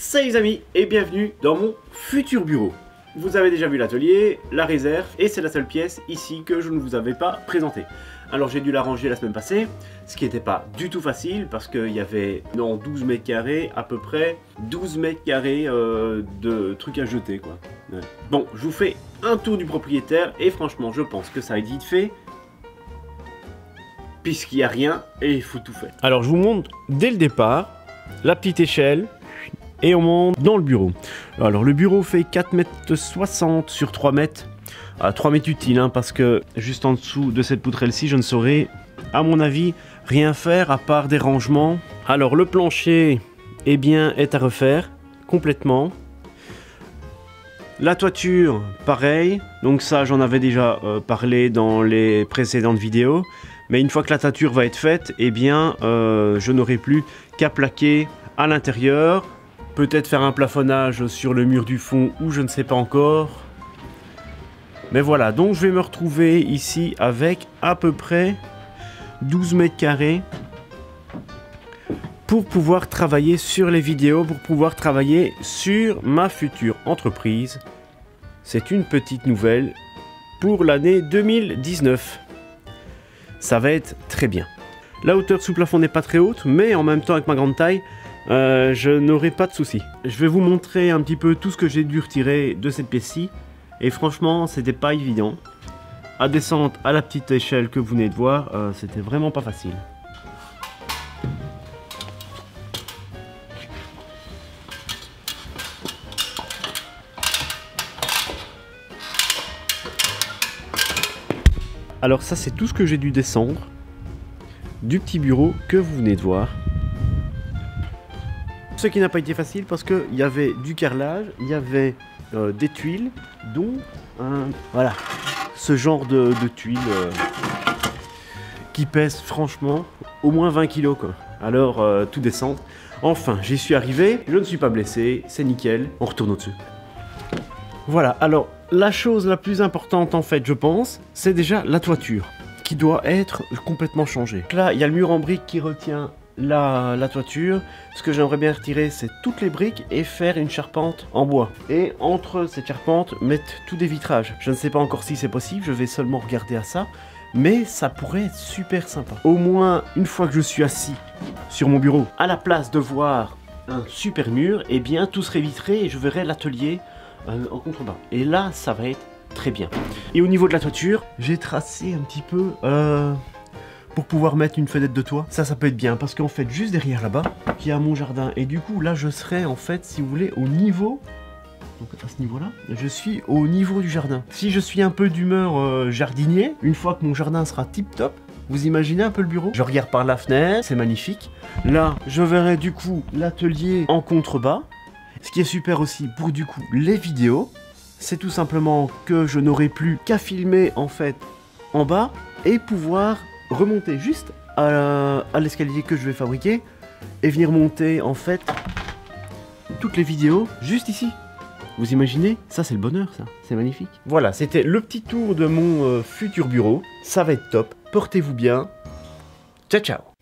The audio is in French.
Salut les amis et bienvenue dans mon futur bureau. Vous avez déjà vu l'atelier, la réserve et c'est la seule pièce ici que je ne vous avais pas présentée. Alors j'ai dû la ranger la semaine passée, ce qui n'était pas du tout facile parce qu'il y avait 12 mètres carrés à peu près, 12 mètres carrés de trucs à jeter quoi. Ouais. Bon, je vous fais un tour du propriétaire et franchement je pense que ça a été vite fait puisqu'il n'y a rien et il faut tout faire. Alors je vous montre dès le départ la petite échelle. Et on monte dans le bureau. Alors le bureau fait 4,60 m sur 3 mètres. 3 mètres utile hein, parce que juste en dessous de cette poutrelle-ci, je ne saurais, à mon avis, rien faire à part des rangements. Alors le plancher, eh bien, est à refaire complètement. La toiture, pareil. Donc ça, j'en avais déjà parlé dans les précédentes vidéos. Mais une fois que la toiture va être faite, eh bien, je n'aurai plus qu'à plaquer à l'intérieur. Peut-être faire un plafonnage sur le mur du fond ou je ne sais pas encore. Mais voilà, donc je vais me retrouver ici avec à peu près 12 mètres carrés pour pouvoir travailler sur les vidéos, pour pouvoir travailler sur ma future entreprise. C'est une petite nouvelle pour l'année 2019. Ça va être très bien. La hauteur sous plafond n'est pas très haute, mais en même temps avec ma grande taille, je n'aurai pas de soucis. Je vais vous montrer un petit peu tout ce que j'ai dû retirer de cette pièce-ci. Et franchement, c'était pas évident. À descendre à la petite échelle que vous venez de voir, c'était vraiment pas facile. Alors ça, c'est tout ce que j'ai dû descendre du petit bureau que vous venez de voir. Ce qui n'a pas été facile parce qu'il y avait du carrelage, il y avait des tuiles, dont voilà, ce genre de tuiles qui pèsent franchement au moins 20 kg quoi. Alors tout descendre. Enfin, j'y suis arrivé, je ne suis pas blessé, c'est nickel, on retourne au-dessus. Voilà, alors la chose la plus importante en fait je pense, c'est déjà la toiture qui doit être complètement changée. Là, il y a le mur en briques qui retient la toiture. Ce que j'aimerais bien retirer, c'est toutes les briques et faire une charpente en bois. Et entre cette charpente, mettre tous des vitrages. Je ne sais pas encore si c'est possible, je vais seulement regarder à ça. Mais ça pourrait être super sympa. Au moins, une fois que je suis assis sur mon bureau, à la place de voir un super mur, eh bien tout serait vitré et je verrai l'atelier en contrebas. Et là, ça va être très bien. Et au niveau de la toiture, j'ai tracé un petit peu pour pouvoir mettre une fenêtre de toit. Ça peut être bien parce qu'en fait, juste derrière là-bas, il y a mon jardin. Et du coup, là, je serai en fait, si vous voulez, au niveau. Donc à ce niveau-là, je suis au niveau du jardin. Si je suis un peu d'humeur jardinier, une fois que mon jardin sera tip-top, vous imaginez un peu le bureau? Je regarde par la fenêtre, c'est magnifique. Là, je verrai du coup l'atelier en contrebas. Ce qui est super aussi pour du coup les vidéos, c'est tout simplement que je n'aurai plus qu'à filmer en fait en bas et pouvoir remonter juste à l'escalier que je vais fabriquer et venir monter en fait toutes les vidéos juste ici. Vous imaginez? Ça c'est le bonheur ça, c'est magnifique. Voilà, c'était le petit tour de mon futur bureau. Ça va être top, portez-vous bien. Ciao ciao.